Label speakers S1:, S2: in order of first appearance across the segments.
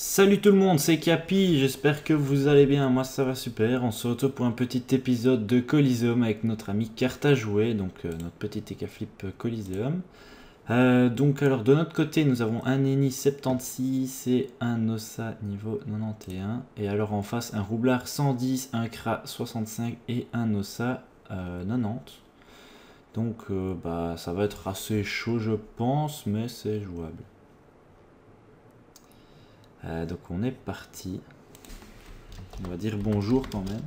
S1: Salut tout le monde, c'est Capi, j'espère que vous allez bien, moi ça va super. On se retrouve pour un petit épisode de Coliseum avec notre ami Carte à jouer, donc notre petit Ekaflip Coliseum. Donc alors de notre côté nous avons un Eni 76 et un Ossa niveau 91. Et alors en face un Roublard 110, un Kra 65 et un Ossa 90. Donc bah ça va être assez chaud je pense, mais c'est jouable. Donc on est parti. On va dire bonjour quand même.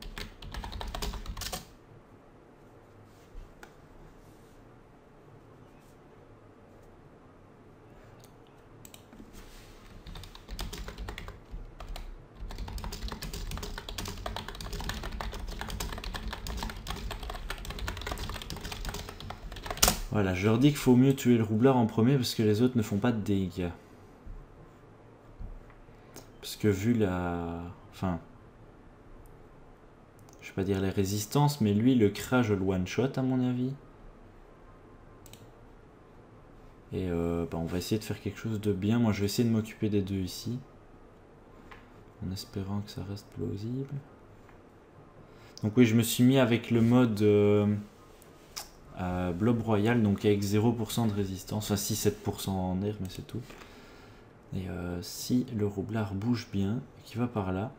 S1: Voilà, je leur dis qu'il faut mieux tuer le roublard en premier parce que les autres ne font pas de dégâts. Parce que vu la... Enfin... Je vais pas dire les résistances, mais lui, le Kra, je le one-shot à mon avis. Et bah, on va essayer de faire quelque chose de bien. Moi, je vais essayer de m'occuper des deux ici. En espérant que ça reste plausible. Donc oui, je me suis mis avec le mode Blob Royal, donc avec 0% de résistance. Enfin, si 7% en air, mais c'est tout. Et si le roublard bouge bien, et qu'il va par là,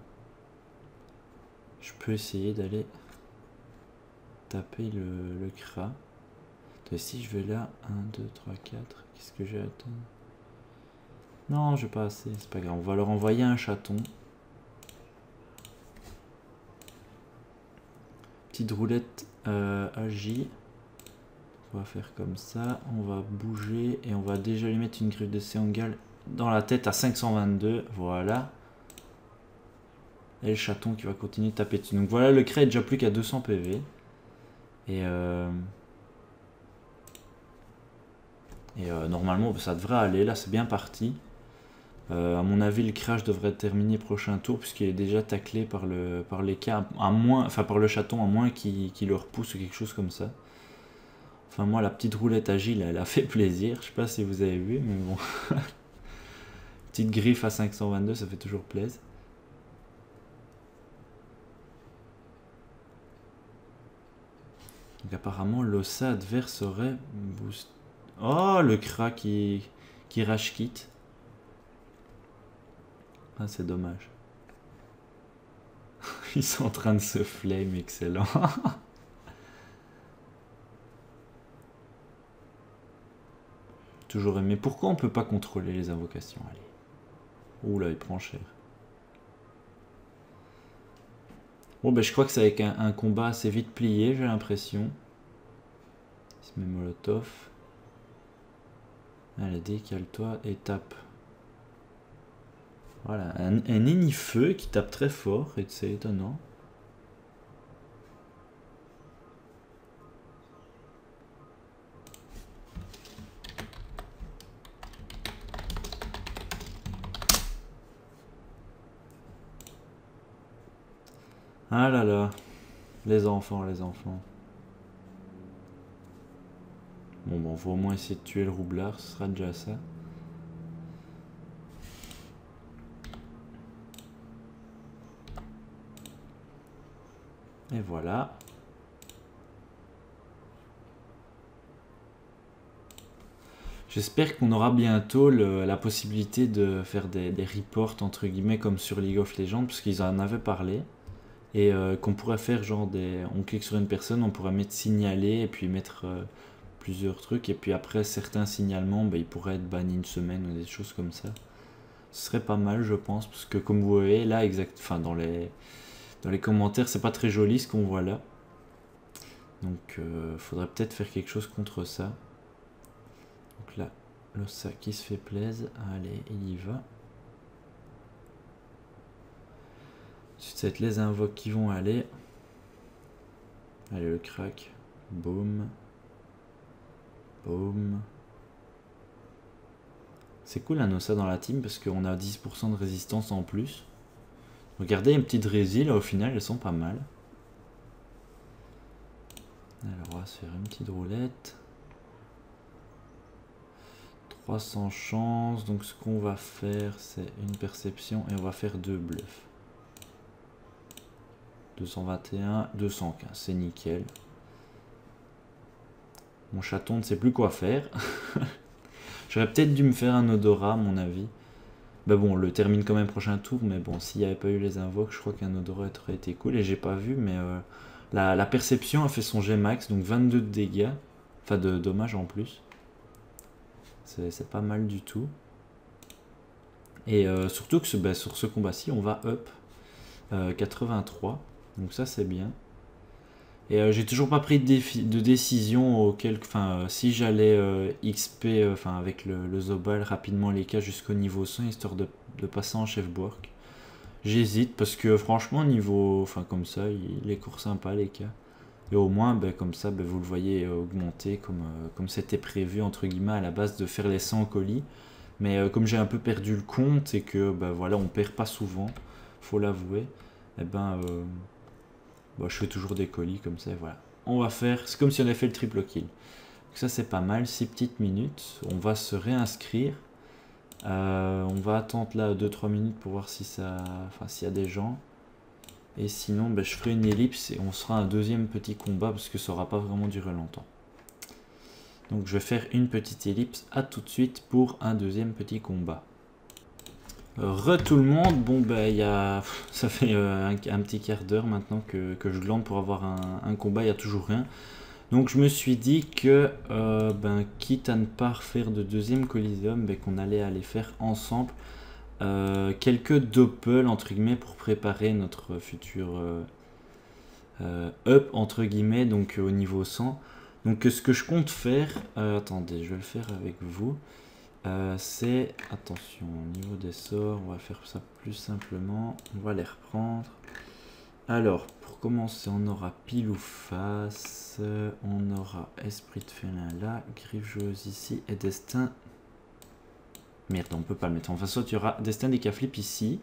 S1: je peux essayer d'aller taper le Kra. Et si je vais là, 1, 2, 3, 4, qu'est-ce que j'ai à attendre? Non, j'ai pas assez, c'est pas grave. On va leur envoyer un chaton. Petite roulette AJ. On va faire comme ça. On va bouger et on va déjà lui mettre une griffe de Seongal dans la tête à 522. Voilà. Et le chaton qui va continuer de taper dessus. Donc voilà, le Kra est déjà plus qu'à 200 PV. Et normalement ça devrait aller, là c'est bien parti. À mon avis le crash devrait terminer prochain tour puisqu'il est déjà taclé par les cas, à moins, enfin par le chaton, à moins qu'il le repousse ou quelque chose comme ça. Enfin moi la petite roulette agile elle a fait plaisir, je sais pas si vous avez vu mais bon. Petite griffe à 522 ça fait toujours plaisir. Donc apparemment l'ossa adverse aurait boost. Oh le Kra qui rage quitte. Ah c'est dommage. Ils sont en train de se flame, excellent. Toujours aimé. Pourquoi on peut pas contrôler les invocations? Allez. Oula il prend cher. Bon ben je crois que c'est avec un combat assez vite plié, j'ai l'impression. Il se met molotov. Allez, décale-toi et tape. Voilà, un ennemi feu qui tape très fort, et c'est étonnant. Ah là là, les enfants, les enfants. Bon, on va au moins essayer de tuer le roublard, ce sera déjà ça. Et voilà. J'espère qu'on aura bientôt la possibilité de faire des reports entre guillemets comme sur League of Legends, parce qu'ils en avaient parlé. Et qu'on pourrait faire genre on clique sur une personne, on pourrait mettre signaler et puis mettre plusieurs trucs. Et puis après certains signalements, bah, ils pourraient être bannis une semaine ou des choses comme ça. Ce serait pas mal je pense, parce que comme vous voyez là, enfin dans les commentaires c'est pas très joli ce qu'on voit là. Donc faudrait peut-être faire quelque chose contre ça. Donc là, l'ossa qui se fait plaisir. Allez, il y va. C'est les invoques qui vont aller. Allez, le crack. Boum. Boum. C'est cool un ossa dans la team parce qu'on a 10% de résistance en plus. Regardez, une petite résile, au final, elles sont pas mal. Alors, on va se faire une petite roulette. 300 chances, donc ce qu'on va faire c'est une perception et on va faire 2 bluffs. 221, 215, c'est nickel. Mon chaton ne sait plus quoi faire. J'aurais peut-être dû me faire un odorat à mon avis. Bah bon, on le termine quand même prochain tour, mais bon, s'il n'y avait pas eu les invoques, je crois qu'un odorat aurait été cool. Et j'ai pas vu, mais la perception a fait son G max, donc 22 de dégâts. Enfin, de dommages en plus. C'est pas mal du tout. Et surtout que sur ce combat-ci, on va up 83. Donc ça, c'est bien. Et j'ai toujours pas pris de décision auquel, si j'allais XP avec le Zobal rapidement les cas jusqu'au niveau 100 histoire de passer en chef Bork. J'hésite parce que franchement niveau comme ça il est court sympa les cas. Et au moins comme ça vous le voyez augmenter comme c'était prévu entre guillemets à la base de faire les 100 colis. Mais comme j'ai un peu perdu le compte et que voilà on perd pas souvent, faut l'avouer, et je fais toujours des colis comme ça, et voilà. On va faire, c'est comme si on avait fait le triple kill. Donc ça c'est pas mal, 6 petites minutes. On va se réinscrire. On va attendre là 2-3 minutes pour voir si ça, s'il y a des gens. Et sinon je ferai une ellipse et on sera un deuxième petit combat parce que ça aura pas vraiment duré longtemps. Donc je vais faire une petite ellipse, à tout de suite pour un deuxième petit combat. Tout le monde, bon ça fait un petit quart d'heure maintenant que je glande pour avoir un combat, il n'y a toujours rien. Donc je me suis dit que quitte à ne pas refaire de deuxième Coliseum, qu'on allait aller faire ensemble quelques doppels entre guillemets pour préparer notre futur up entre guillemets, donc au niveau 100. Donc ce que je compte faire, attendez, je vais le faire avec vous. C'est, attention, au niveau des sorts, on va faire ça plus simplement, on va les reprendre. Alors, pour commencer, on aura pile ou face, on aura esprit de félin là, griffe joueuse ici, et destin... Merde, on peut pas le mettre en face, il y aura destin des caflips ici.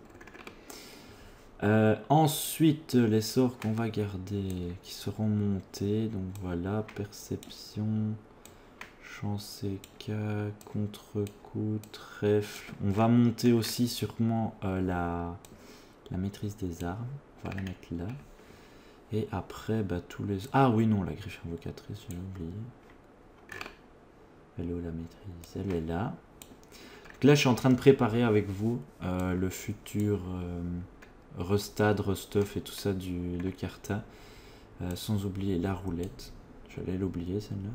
S1: Ensuite, les sorts qu'on va garder, qui seront montés, donc voilà, perception... Chance EK, contre-coup, trèfle. On va monter aussi sûrement la maîtrise des armes. On va la mettre là. Et après, tous les... Ah oui, non, la griffe invocatrice, j'ai oublié. Elle est où la maîtrise? Elle est là. Donc là, je suis en train de préparer avec vous le futur restad, restuff et tout ça de Carta. Sans oublier la roulette. J'allais l'oublier, celle-là.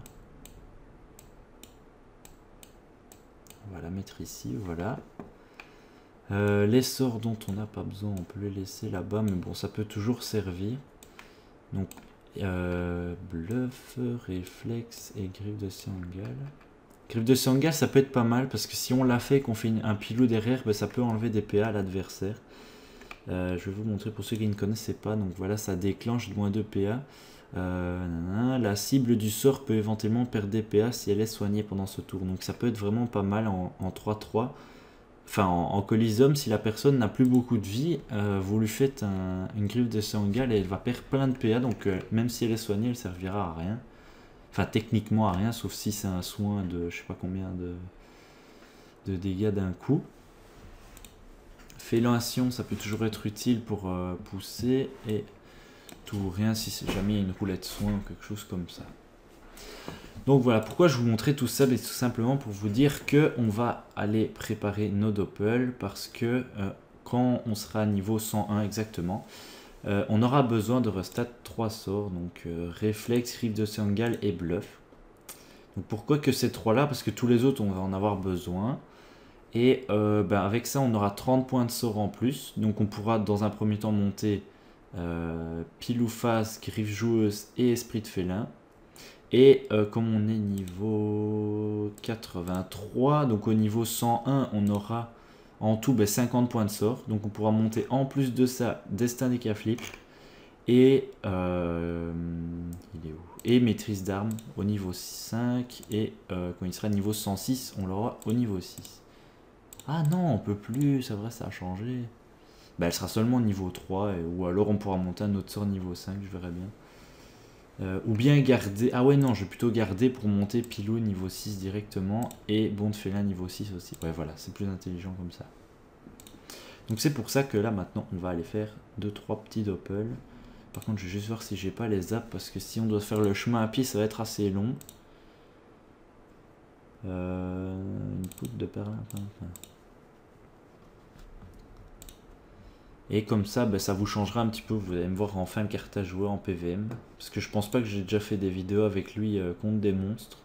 S1: On va la mettre ici, voilà. Les sorts dont on n'a pas besoin, on peut les laisser là-bas, mais bon, ça peut toujours servir. Donc, bluff, réflexe et griffe de Siangal. Griffe de Siangal, ça peut être pas mal, parce que si on l'a fait, qu'on fait un pilou derrière, ça peut enlever des PA à l'adversaire. Je vais vous montrer pour ceux qui ne connaissaient pas. Donc voilà, ça déclenche moins 2 PA. La cible du sort peut éventuellement perdre des PA si elle est soignée pendant ce tour. Donc ça peut être vraiment pas mal en 3-3. Enfin en Coliseum, si la personne n'a plus beaucoup de vie, vous lui faites une griffe de Siangal et elle va perdre plein de PA. Donc même si elle est soignée, elle servira à rien. Enfin techniquement à rien, sauf si c'est un soin de je sais pas combien de dégâts d'un coup. Félation, ça peut toujours être utile pour pousser. Et tout ou rien si c'est jamais une roulette soin ou quelque chose comme ça. Donc voilà, pourquoi je vous montrais tout ça, tout simplement pour vous dire que on va aller préparer nos doppels parce que quand on sera à niveau 101 exactement, on aura besoin de restat 3 sorts, donc réflexe, griffe de Siangal et bluff. Donc pourquoi que ces trois là? Parce que tous les autres on va en avoir besoin. Et avec ça on aura 30 points de sort en plus, donc on pourra dans un premier temps monter pile ou face, griffe joueuse et esprit de félin. Et comme on est niveau 83, donc au niveau 101, on aura en tout 50 points de sort. Donc on pourra monter en plus de ça destin des caflips et il est où? Et maîtrise d'armes au niveau 5. Et quand il sera niveau 106, on l'aura au niveau 6. Ah non, on peut plus, c'est vrai, ça a changé. Elle sera seulement niveau 3, ou alors on pourra monter un autre sort niveau 5, je verrai bien. Ou bien garder... Ah ouais non, je vais plutôt garder pour monter Pilou niveau 6 directement et Bond Félin niveau 6 aussi. Ouais voilà, c'est plus intelligent comme ça. Donc c'est pour ça que là maintenant on va aller faire 2-3 petits doppels. Par contre je vais juste voir si j'ai pas les apps parce que si on doit faire le chemin à pied ça va être assez long. Une poutre de perlimpinpin. Et comme ça, bah, ça vous changera un petit peu. Vous allez me voir enfin le carte à jouer en PVM. Parce que je pense pas que j'ai déjà fait des vidéos avec lui contre des monstres.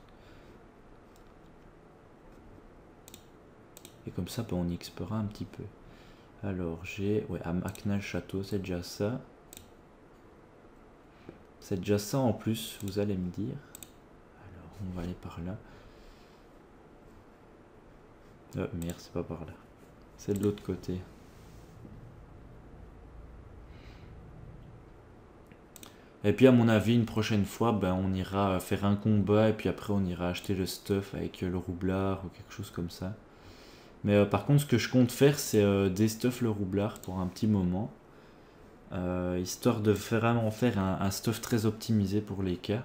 S1: Et comme ça, bah, on y expera un petit peu. Alors, j'ai... Ouais, à Macnal Château, c'est déjà ça. C'est déjà ça en plus, vous allez me dire. Alors, on va aller par là. Merde, c'est pas par là. C'est de l'autre côté. Et puis à mon avis, une prochaine fois, ben, on ira faire un combat et puis après on ira acheter le stuff avec le roublard ou quelque chose comme ça. Mais par contre, ce que je compte faire, c'est des stuff le roublard pour un petit moment. Histoire de vraiment faire un stuff très optimisé pour les cas.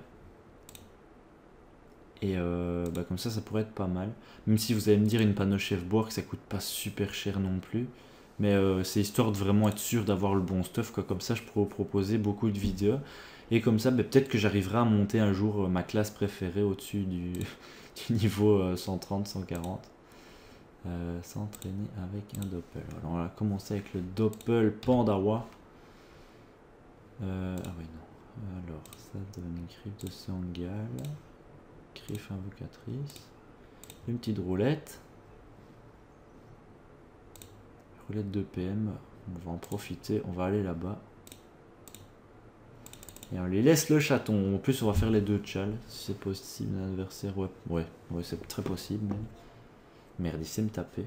S1: Et bah, comme ça pourrait être pas mal. Même si vous allez me dire une panneau chef bois que ça coûte pas super cher non plus. Mais c'est histoire de vraiment être sûr d'avoir le bon stuff, quoi. Comme ça je pourrais vous proposer beaucoup de vidéos. Et comme ça peut-être que j'arriverai à monter un jour ma classe préférée au-dessus du, du niveau 130, 140. S'entraîner avec un doppel. Alors on va commencer avec le doppel Pandawa. Ah oui non. Alors ça donne griffe de Sangal. Griffe invocatrice. Une petite roulette. Roulette de PM. On va en profiter. On va aller là-bas. Et on lui laisse le chaton. En plus, on va faire les deux tchals. Si c'est possible, l'adversaire. Ouais, c'est très possible. Même. Merde, il sait me taper.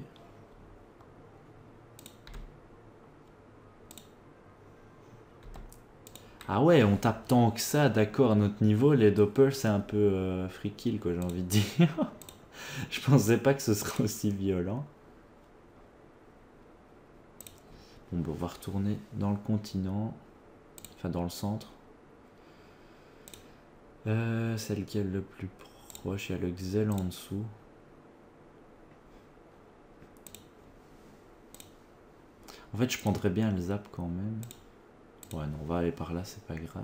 S1: Ah ouais, on tape tant que ça, d'accord, à notre niveau. Les doppels, c'est un peu free kill, quoi, j'ai envie de dire. Je pensais pas que ce serait aussi violent. Bon, bah, on va retourner dans le continent. Enfin, dans le centre. C'est lequel le plus proche? Il y a le Xel en dessous. En fait, je prendrais bien le zap quand même. Ouais, non, on va aller par là, c'est pas grave.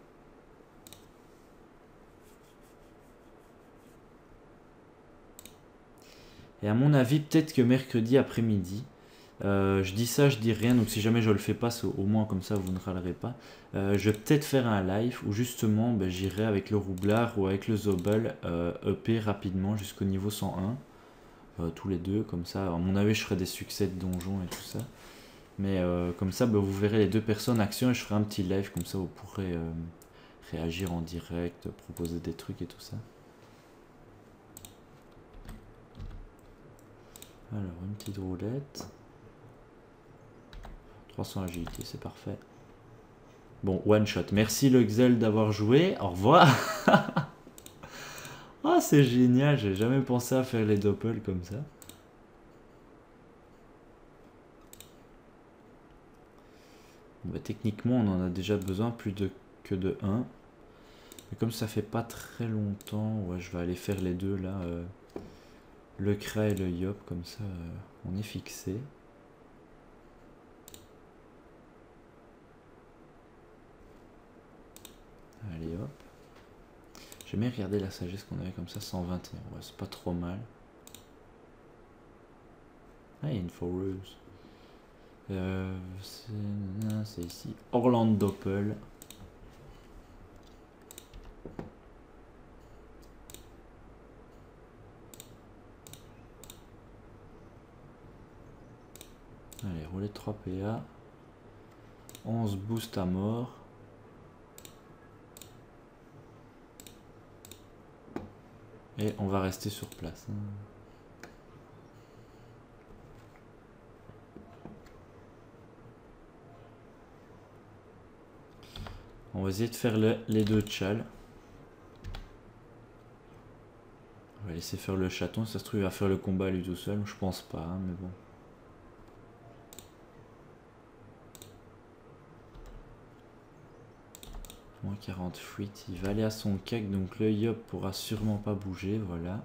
S1: Et à mon avis, peut-être que mercredi après-midi, je dis ça, je dis rien, donc si jamais je le fais pas, au moins comme ça vous ne râlerez pas. Je vais peut-être faire un live où justement ben, j'irai avec le roublard ou avec le zobel EP rapidement jusqu'au niveau 101. Tous les deux, comme ça, à mon avis je ferai des succès de donjons et tout ça. Mais comme ça ben, vous verrez les deux personnes action et je ferai un petit live, comme ça vous pourrez réagir en direct, proposer des trucs et tout ça. Alors une petite roulette. 300 agilité, c'est parfait. Bon, one shot. Merci le Xel d'avoir joué. Au revoir. Ah, c'est génial. J'ai jamais pensé à faire les doppels comme ça. Bah, techniquement, on en a déjà besoin plus que de 1. Mais comme ça fait pas très longtemps, ouais, je vais aller faire les deux là. Le Kra et le Yop, comme ça, on est fixé. Allez hop. J'ai bien regardé la sagesse qu'on avait comme ça, 121. Ouais, c'est pas trop mal. Ah, il y a une foreuse. C'est ici. Orlando Doppel. Allez, rouler 3 PA. 11 boost à mort. Et on va rester sur place. On va essayer de faire les deux tchals. On va laisser faire le chaton. Ça se trouve, il va faire le combat lui tout seul. Je pense pas, hein, mais bon. 140 fuites. Il va aller à son cake, donc le Yop pourra sûrement pas bouger, voilà.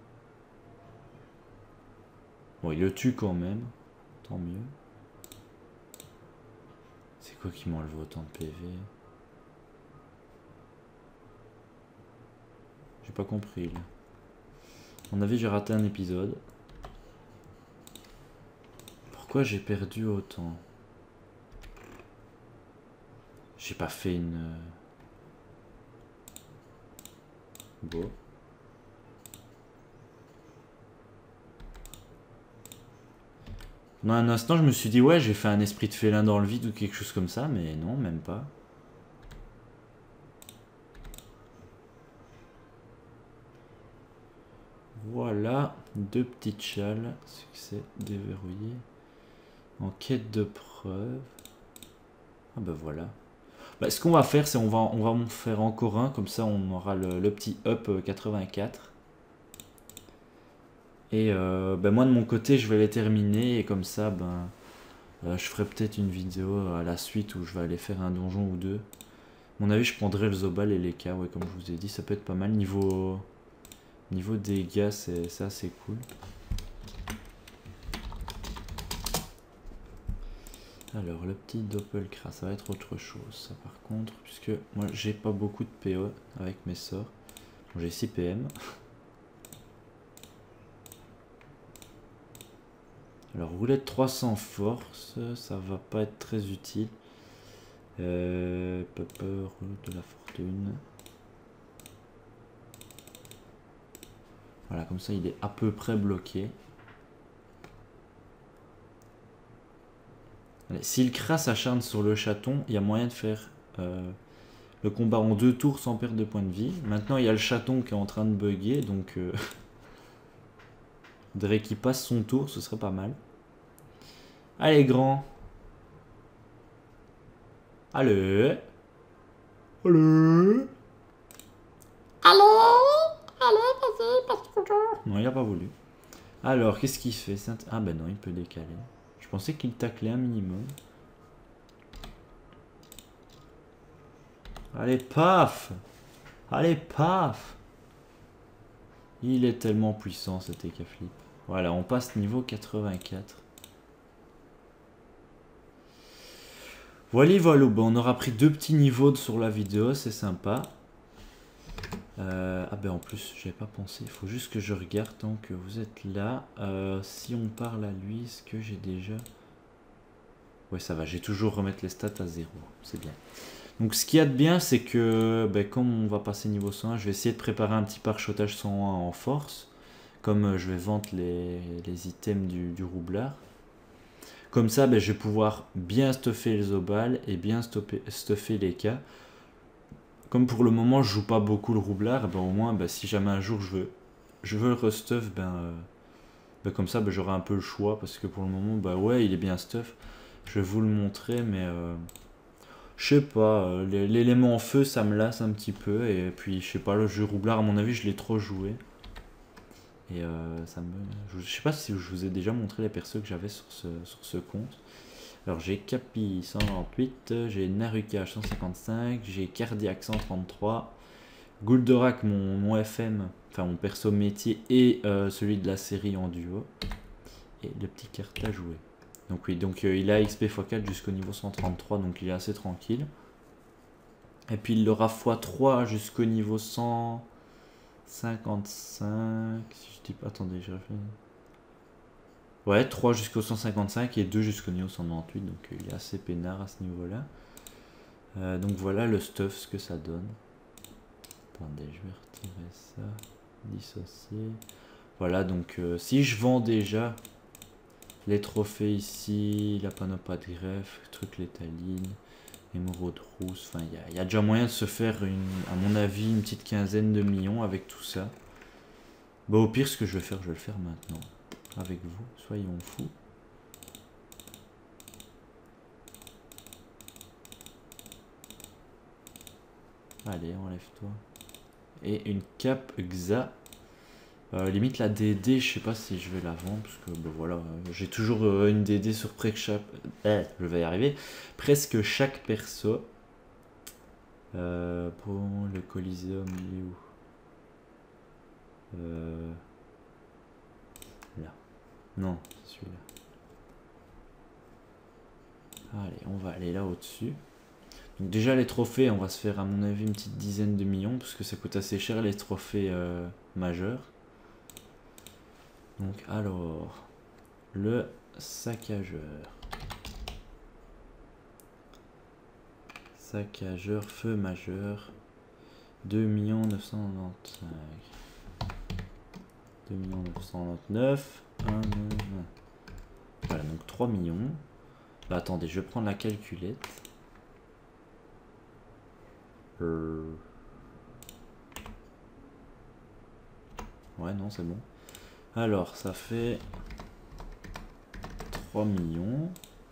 S1: Bon, il le tue quand même. Tant mieux. C'est quoi qui m'enlève autant de PV? J'ai pas compris là. À mon avis, j'ai raté un épisode. Pourquoi j'ai perdu autant? J'ai pas fait une... Bon. Dans un instant, je me suis dit, ouais, j'ai fait un esprit de félin dans le vide ou quelque chose comme ça, mais non, même pas. Voilà, 2 petites châles. Succès déverrouillé. En quête de preuve. Ah bah voilà. Bah, ce qu'on va faire, c'est on va en faire encore un, comme ça on aura le petit up 84. Et bah, moi de mon côté, je vais les terminer, et comme ça, ben, je ferai peut-être une vidéo à la suite où je vais aller faire un donjon ou deux. À mon avis, je prendrai le Zobal et les K, ouais, comme je vous ai dit, ça peut être pas mal. Niveau dégâts, c'est assez cool. Alors, le petit Doppelkra, ça va être autre chose, ça par contre, puisque moi j'ai pas beaucoup de PO avec mes sorts. Bon, j'ai 6 PM. Alors, roulette 300 force, ça va pas être très utile. Peur de la fortune. Voilà, comme ça il est à peu près bloqué. Si le Kra s'acharne sur le chaton, il y a moyen de faire le combat en 2 tours sans perdre de points de vie. Maintenant, il y a le chaton qui est en train de bugger, donc faudrait qu'il passe son tour, ce serait pas mal. Allez, grand. Allez. Allez. Allez, vas-y, passe ton tour. Non, il a pas voulu. Alors, qu'est-ce qu'il fait? Ah ben non, il peut décaler. Je pensais qu'il taclait un minimum. Allez, paf! Allez, paf! Il est tellement puissant cet Ekaflip. Voilà, on passe niveau 84. Voilà, voilà. Bon, on aura pris 2 petits niveaux sur la vidéo, c'est sympa. Ah ben en plus, j'avais pas pensé. Il faut juste que je regarde tant que vous êtes là. Si on parle à lui, est-ce que j'ai déjà... Ouais, ça va, j'ai toujours remettre les stats à 0. C'est bien. Donc ce qu'il y a de bien, c'est que ben, comme on va passer niveau 101, je vais essayer de préparer un petit pare-chotage 101 en force. Comme je vais vendre les items du roublard. Comme ça, ben, je vais pouvoir bien stuffer les obales et bien stuffer les cas. Comme pour le moment, je joue pas beaucoup le roublard, ben, au moins, ben, si jamais un jour je veux le restuff, ben, comme ça, ben, j'aurai un peu le choix. Parce que pour le moment, ben, ouais, il est bien stuff. Je vais vous le montrer, mais je sais pas, l'élément en feu, ça me lasse un petit peu. Et puis, je sais pas, le jeu roublard, à mon avis, je l'ai trop joué. Et ça me... Je sais pas si je vous ai déjà montré les persos que j'avais sur ce compte. Alors j'ai Capi 198, j'ai Naruka 155, j'ai Cardiac 133, Goldorak mon FM, enfin mon perso métier et celui de la série en duo. Et le petit carte à jouer. Donc oui, donc il a XP x4 jusqu'au niveau 133, donc il est assez tranquille. Et puis il aura x3 jusqu'au niveau 155, si je dis pas, attendez, je réfléchis. Ouais, 3 jusqu'au 155 et 2 jusqu'au niveau 198, donc il est assez peinard à ce niveau-là. Donc voilà le stuff, ce que ça donne. Attendez, je vais retirer ça, dissocier. Voilà, donc si je vends déjà les trophées ici, la panopa de greffe, truc létaline, émeraude rousse, enfin il y a déjà moyen de se faire, à mon avis, une petite quinzaine de millions avec tout ça. Bah au pire, ce que je vais le faire maintenant. Avec vous, soyons fous. Allez, enlève-toi. Et une cape Xa. Limite la DD, je sais pas si je vais la vendre, parce que ben voilà, j'ai toujours une DD sur presque chaque... je vais y arriver. Presque chaque perso. Pour le Coliseum, il est où? Là. Non, c'est celui-là. Allez, on va aller là au-dessus. Donc déjà les trophées, on va se faire à mon avis une petite dizaine de millions, parce que ça coûte assez cher les trophées majeurs. Donc alors, le saccageur. Saccageur, feu majeur. 2 995. 2 999. 1, 2, 1. Voilà, donc 3 millions. Bah attendez, je vais prendre la calculette. Ouais, non, c'est bon. Alors, ça fait 3 millions.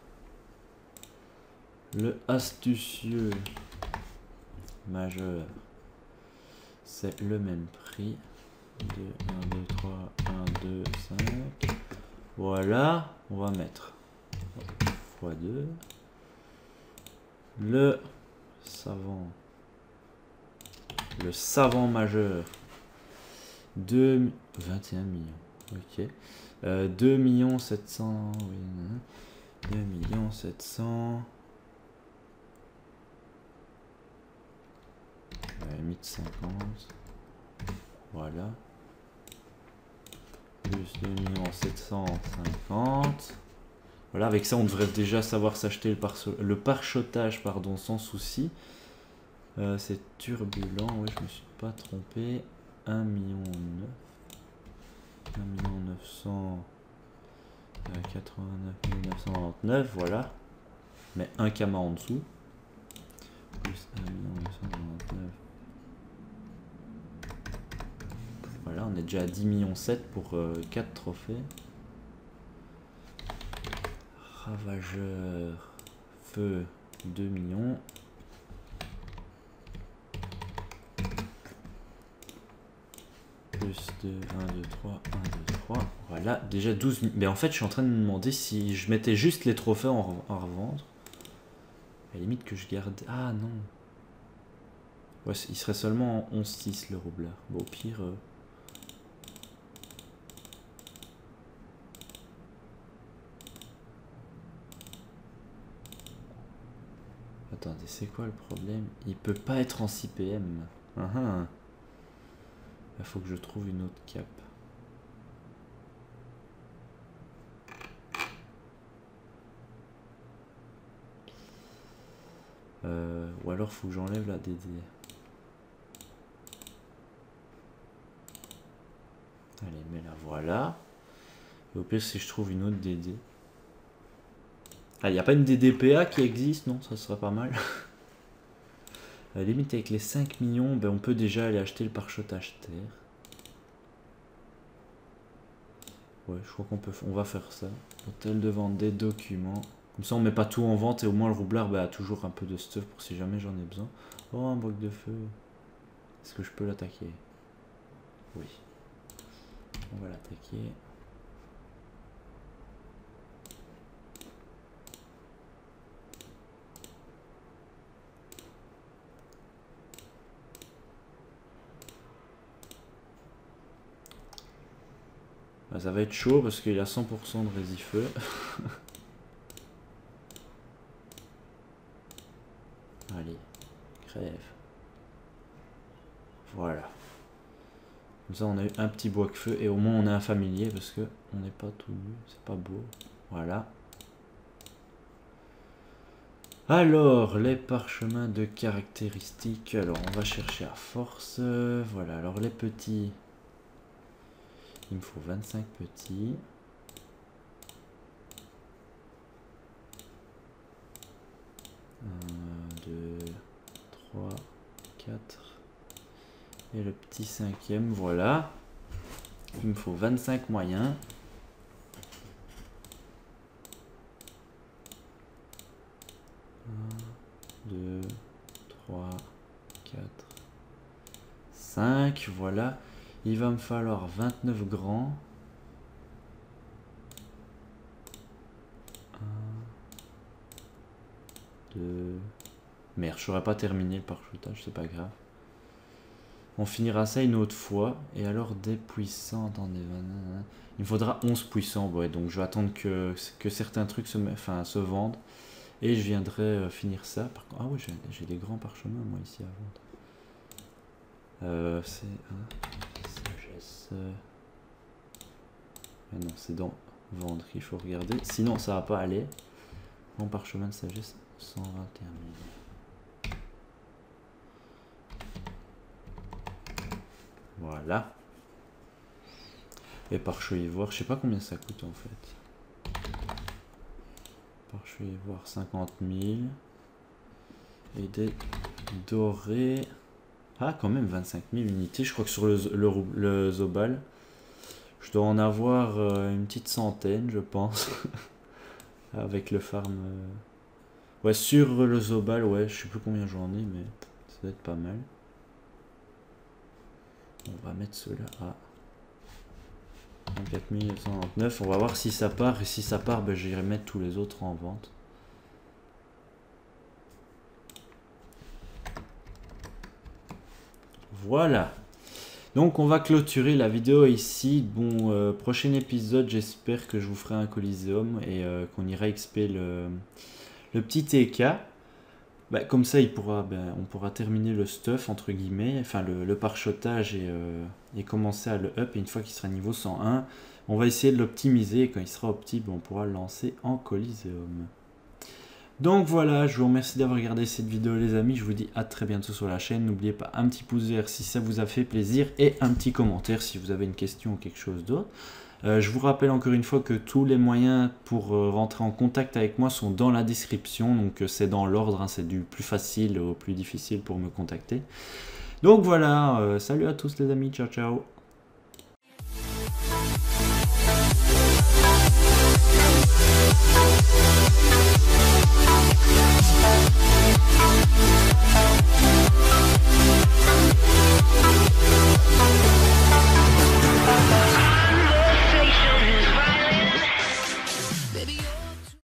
S1: Le astucieux majeur, c'est le même prix. 2, 1, 2, 3, 1, 2, 5. Voilà, on va mettre x2. Le savant majeur, 21 millions. Ok. 2 millions 700. Oui, 2 millions 700. Limite 50. Voilà. Plus 2 millions 750. Voilà, avec ça on devrait déjà savoir s'acheter le pare-chotage sans souci. C'est turbulent, oui, je me suis pas trompé. 1 million 9. 1 million 989 999, voilà. Mais un kama en dessous. Plus 1 million 999. Voilà, on est déjà à 10 millions 7 pour 4 trophées. Ravageur, feu, 2 millions. Plus 2, 1, 2, 3, 1, 2, 3. Voilà, déjà 12 000. Mais en fait, je suis en train de me demander si je mettais juste les trophées en revendre. À la limite que je garde... Ah non. Ouais, il serait seulement en 11,6 le roublard. Bon, au pire... Attendez, c'est quoi le problème? Il peut pas être en 6 PM. Il faut que je trouve une autre cape. Ou alors faut que j'enlève la DD. Allez, mais la voilà. Et au pire, si je trouve une autre DD. Ah, il n'y a pas une DDPA qui existe? Non, ça serait pas mal. À la limite, avec les 5 millions, ben, on peut déjà aller acheter le pare-chotage terre. Ouais, je crois on va faire ça. Hôtel de vente des documents. Comme ça, on met pas tout en vente et au moins le roublard a toujours un peu de stuff pour si jamais j'en ai besoin. Oh, un bloc de feu. Est-ce que je peux l'attaquer? Oui. On va l'attaquer. Bah, ça va être chaud parce qu'il a 100% de résifeu. Allez, crève. Voilà. Comme ça on a eu un petit bois de feu et au moins on est un familier parce que on n'est pas tout nu, c'est pas beau. Voilà. Alors, les parchemins de caractéristiques. Alors, on va chercher à force. Voilà, alors les petits. Il me faut 25 petits. Un, 2, 3, 4. Et le petit cinquième, voilà. Il me faut 25 moyens. 2, 3, 4, 5, voilà. Il va me falloir 29 grands. 1, 2, Merde, je n'aurais pas terminé le parachutage, c'est pas grave. On finira ça une autre fois. Et alors des puissants, attendez, il me faudra 11 puissants, ouais, donc je vais attendre que certains trucs se vendent. Et je viendrai finir ça. Ah ouais, j'ai des grands parchemins moi ici à vendre. C'est sagesse. Ah non, c'est dans vendre qu'il faut regarder. Sinon ça va pas aller. Mon parchemin de sagesse, 121 000. Voilà. Et parchemin ivoire, je sais pas combien ça coûte en fait. Parchemin ivoire 50 000. Et des dorés. Ah, quand même 25 000 unités. Je crois que sur le Zobal, je dois en avoir une petite centaine, je pense. Avec le farm. Ouais, sur le Zobal, ouais, je sais plus combien j'en ai, mais ça doit être pas mal. On va mettre ceux-là à 24 199. On va voir si ça part. Et si ça part, ben, j'irai mettre tous les autres en vente. Voilà. Donc on va clôturer la vidéo ici. Bon, prochain épisode, j'espère que je vous ferai un Coliseum et qu'on ira XP le petit TK. Bah, comme ça, on pourra terminer le stuff, entre guillemets, enfin le parchetage et commencer à le up. Et une fois qu'il sera niveau 101, on va essayer de l'optimiser. Et quand il sera opti, on pourra le lancer en Coliseum. Donc voilà, je vous remercie d'avoir regardé cette vidéo les amis, je vous dis à très bientôt sur la chaîne, n'oubliez pas un petit pouce vert si ça vous a fait plaisir et un petit commentaire si vous avez une question ou quelque chose d'autre. Je vous rappelle encore une fois que tous les moyens pour rentrer en contact avec moi sont dans la description, donc c'est dans l'ordre, hein, c'est du plus facile au plus difficile pour me contacter. Donc voilà, salut à tous les amis, ciao ciao.